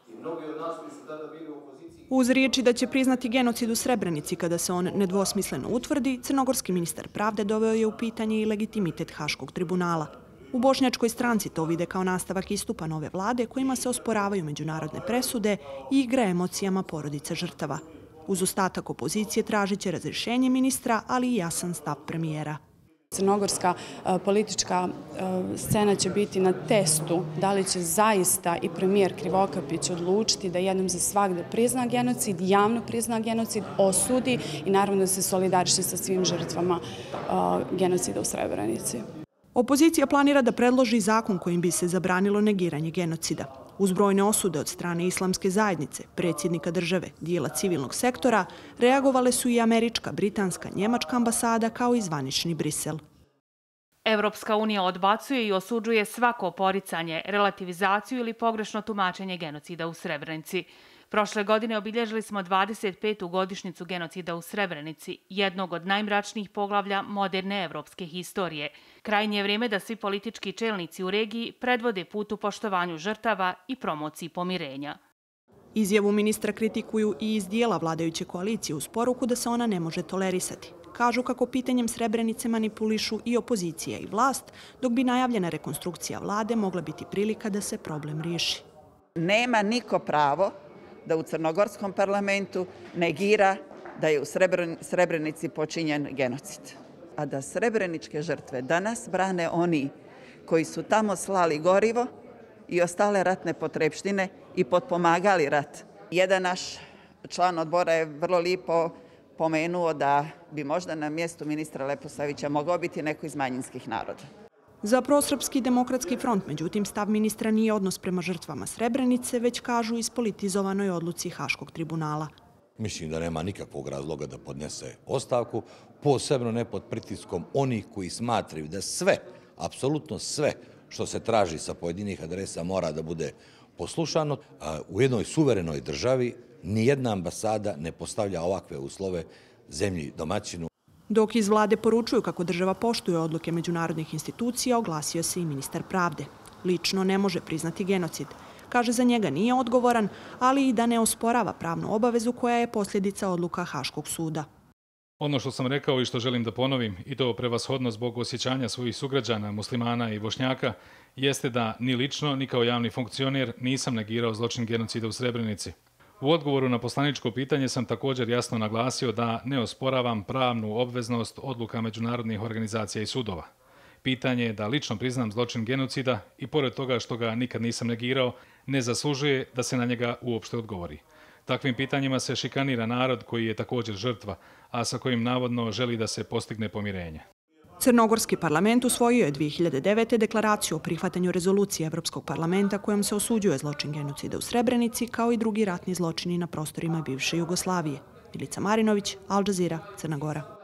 Uz riječi da će priznati genocid u Srebrenici kada se on nedvosmisleno utvrdi, crnogorski ministar pravde doveo je u pitanje i legitimitet Haškog tribunala. U Bošnjačkoj stranci to vide kao nastavak istupa nove vlade kojima se osporavaju međunarodne presude i igra emocijama porodice žrtava. Uz ostatak opozicije tražit će razrješenje ministra, ali i jasan stav premijera. Crnogorska politička scena će biti na testu da li će zaista i premijer Krivokapić odlučiti da jednom za svagda prizna genocid, javno prizna genocid, osudi i naravno da se solidariše sa svim žrtvama genocida u Srebrenici. Opozicija planira da predloži zakon kojim bi se zabranilo negiranje genocida. Uz brojne osude od strane islamske zajednice, predsjednika države, dijela civilnog sektora, reagovale su i američka, britanska, njemačka ambasada kao i zvanični Brisel. Evropska unija odbacuje i osuđuje svako poricanje, relativizaciju ili pogrešno tumačenje genocida u Srebrenici. Prošle godine obilježili smo 25. godišnjicu genocida u Srebrenici, jednog od najmračnijih poglavlja moderne evropske historije. Krajnje je vrijeme da svi politički čelnici u regiji predvode put u poštovanju žrtava i promociji pomirenja. Izjavu ministra kritikuju i iz dijela vladajuće koalicije uz poruku da se ona ne može tolerisati. Kažu kako pitanjem Srebrenice manipulišu i opozicija i vlast, dok bi najavljena rekonstrukcija vlade mogla biti prilika da se problem riješi. Nema niko pravo da u crnogorskom parlamentu negira da je u Srebrenici počinjen genocid. A da srebreničke žrtve danas brane oni koji su tamo slali gorivo i ostale ratne potrepštine i potpomagali rat. Jedan naš član odbora je vrlo lijepo pomenuo da bi možda na mjestu ministra Leposavića mogao biti neko iz manjinskih naroda. Za Prosrpski demokratski front, međutim, stav ministra nije odnos prema žrtvama Srebrenice, već kažu ispolitizovanoj odluci Haškog tribunala. Mislim da nema nikakvog razloga da podnese ostavku, posebno ne pod pritiskom onih koji smatraju da sve, apsolutno sve što se traži sa pojedinih adresa mora da bude poslušano. U jednoj suverenoj državi nijedna ambasada ne postavlja ovakve uslove zemlji domaćinu. Dok iz vlade poručuju kako država poštuje odluke međunarodnih institucija, oglasio se i ministar pravde. Lično ne može priznati genocid. Kaže, za njega nije odgovoran, ali i da ne osporava pravnu obavezu koja je posljedica odluka Haškog suda. Ono što sam rekao i što želim da ponovim, i to prevashodno zbog osjećanja svojih sugrađana, muslimana i Bošnjaka, jeste da ni lično, ni kao javni funkcioner nisam negirao zločin genocida u Srebrenici. U odgovoru na poslaničko pitanje sam također jasno naglasio da ne osporavam pravnu obveznost odluka međunarodnih organizacija i sudova. Pitanje je da lično priznam zločin genocida i pored toga što ga nikad nisam negirao, ne zaslužuje da se na njega uopšte odgovori. Takvim pitanjima se šikanira narod koji je također žrtva, a sa kojim navodno želi da se postigne pomirenje. Crnogorski parlament usvojio je 2009. deklaraciju o prihvatanju rezolucije Evropskog parlamenta kojom se osuđuje zločin genocida u Srebrenici kao i drugi ratni zločini na prostorima bivše Jugoslavije. Milica Marinović, Al Jazeera, Crna Gora.